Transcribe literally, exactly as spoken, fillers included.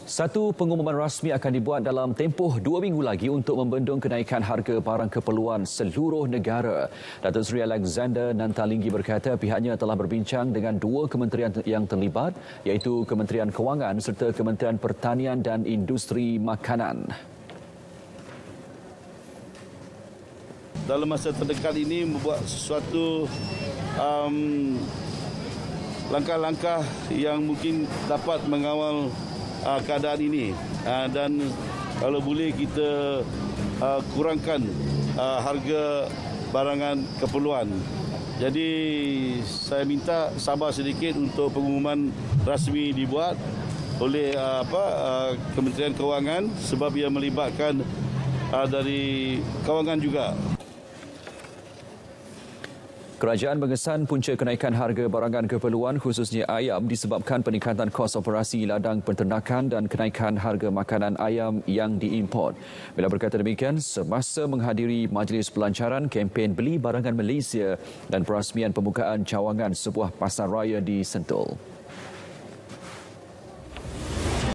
Satu pengumuman rasmi akan dibuat dalam tempoh dua minggu lagi untuk membendung kenaikan harga barang keperluan seluruh negara. Datuk Seri Alexander Nantalinggi berkata pihaknya telah berbincang dengan dua kementerian yang terlibat iaitu Kementerian Kewangan serta Kementerian Pertanian dan Industri Makanan. Dalam masa terdekat ini membuat sesuatu um, langkah-langkah yang mungkin dapat mengawal uh, keadaan ini uh, dan kalau boleh kita uh, kurangkan uh, harga barangan keperluan. Jadi saya minta sabar sedikit untuk pengumuman rasmi dibuat oleh uh, apa uh, Kementerian Kewangan sebab ia melibatkan uh, dari Kewangan juga. Kerajaan mengesan punca kenaikan harga barangan keperluan khususnya ayam disebabkan peningkatan kos operasi ladang penternakan dan kenaikan harga makanan ayam yang diimport. Bila berkata demikian, semasa menghadiri majlis pelancaran kempen Beli Barangan Malaysia dan perasmian pembukaan cawangan sebuah pasar raya di Sentul.